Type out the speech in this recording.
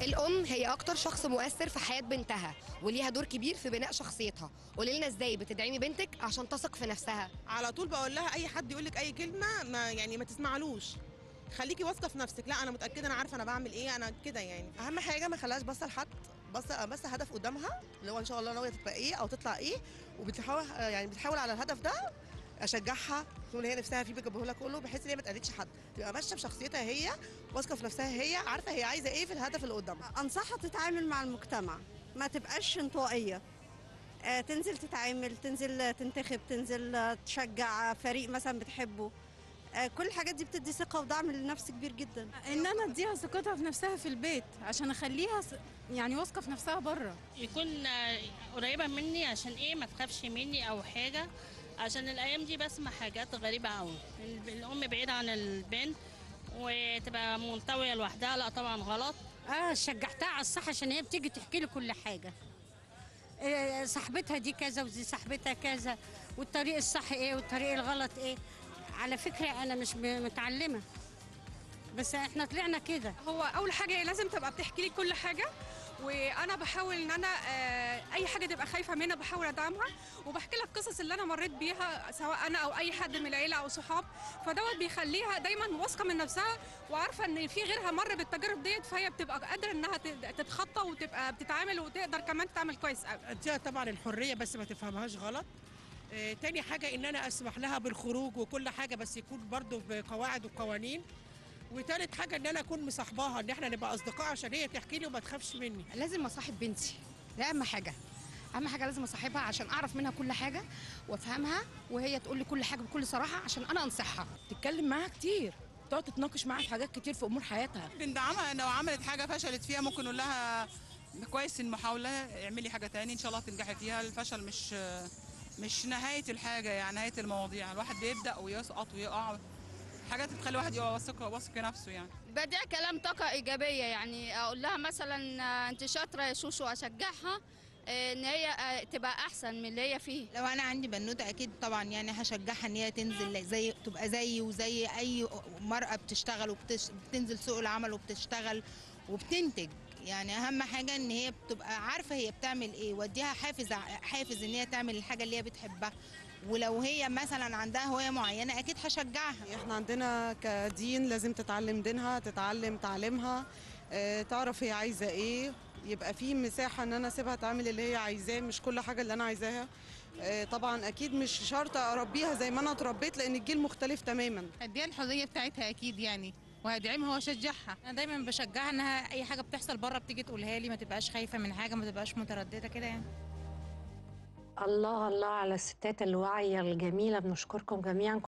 الأم هي أكتر شخص مؤثر في حياة بنتها وليها دور كبير في بناء شخصيتها. قولي لنا إزاي بتدعمي بنتك عشان تثق في نفسها؟ على طول بقول لها اي حد يقول لك اي كلمه ما تسمعلوش. خليكي واثقه في نفسك، لا انا متاكده، انا عارفه انا بعمل ايه، انا كده يعني. اهم حاجه ما خلاش باصه لحد، بس هدف قدامها اللي هو ان شاء الله ناويه تبقى ايه او تطلع ايه، وبتحاول يعني بتحاول على الهدف ده. اشجعها تقول هي نفسها فيه بجيبه لها كله، بحيث ان هي ما تقلدش حد، تبقى ماشيه بشخصيتها هي، واثقه في نفسها، هي عارفه هي عايزه ايه في الهدف اللي قدامها. أنصحها تتعامل مع المجتمع، ما تبقاش انطوائية. تنزل تتعامل، تنزل تنتخب، تنزل تشجع فريق مثلا بتحبه. كل الحاجات دي بتدي ثقة ودعم للنفس كبير جدا. ان انا اديها ثقتها في نفسها في البيت عشان اخليها يعني واثقه في نفسها بره. يكون قريبة مني عشان ايه ما تخافش مني او حاجة، عشان الايام دي بسمع حاجات غريبة قوي. الام بعيدة عن البنت وتبقى منطوية لوحدها، لا طبعا غلط. شجعتها على الصح عشان هي بتيجي تحكي لي كل حاجة. صاحبتها دي كذا ودي صاحبتها كذا، والطريق الصح ايه والطريق الغلط ايه. على فكرة انا مش متعلمة، بس احنا طلعنا كده. هو اول حاجه هي لازم تبقى بتحكي لي كل حاجه، وانا بحاول ان انا اي حاجه تبقى خايفه منها بحاول ادعمها، وبحكي لها القصص اللي انا مريت بيها سواء انا او اي حد من العيله او صحاب. فدوت بيخليها دايما واثقه من نفسها، وعارفه ان في غيرها مر بالتجارب ديت، فهي بتبقى قادره انها تتخطى وتبقى بتتعامل وتقدر كمان تعمل كويس قوي. اديها طبعا الحريه بس ما تفهمهاش غلط. تاني حاجه ان انا اسمح لها بالخروج وكل حاجه، بس يكون برضه بقواعد وقوانين. وتالت حاجه ان انا اكون مصاحباها، ان احنا نبقى اصدقاء عشان هي تحكي لي وما تخافش مني. لازم أصاحب بنتي، ده أهم حاجة. أهم حاجة لازم أصاحبها عشان أعرف منها كل حاجة وأفهمها، وهي تقول لي كل حاجة بكل صراحة عشان أنا أنصحها. تتكلم معاها كتير، تقعد تتناقش معاها في حاجات كتير في امور حياتها. بندعمها لو عملت حاجه فشلت فيها، ممكن نقول لها كويس المحاولة، اعملي حاجة تاني إن شاء الله تنجحي فيها. الفشل مش نهاية الحاجة، يعني نهاية المواضيع. الواحد بيبدأ ويسقط ويقع، حاجات بتخلي الواحد يبقى واثق في نفسه يعني. بديع كلام طاقة إيجابية، يعني أقول لها مثلا أنت شاطرة يا شوشو، أشجعها إن هي تبقى أحسن من اللي هي فيه. لو أنا عندي بنوتة أكيد طبعا يعني هشجعها إن هي تنزل تبقى زيي وزي أي مرأة بتشتغل وبتنزل سوق العمل وبتشتغل وبتنتج. يعني اهم حاجه ان هي بتبقى عارفه هي بتعمل ايه، واديها حافز ان هي تعمل الحاجه اللي هي بتحبها. ولو هي مثلا عندها هوايه معينه اكيد هشجعها. احنا عندنا كدين لازم تتعلم دينها، تتعلم تعليمها، تعرف هي عايزه ايه، يبقى في مساحه ان انا اسيبها تعمل اللي هي عايزاه، مش كل حاجه اللي انا عايزاها. طبعا اكيد مش شرط اربيها زي ما انا اتربيت، لان الجيل مختلف تماما. اديها الحريه بتاعتها اكيد يعني، وهدعمها واشجعها. انا دايما بشجعها انها اي حاجه بتحصل بره بتيجي تقولها لي، ما تبقاش خايفه من حاجه، ما تبقاش متردده كده يعني. الله الله على الستات الواعيه الجميله، بنشكركم جميعا.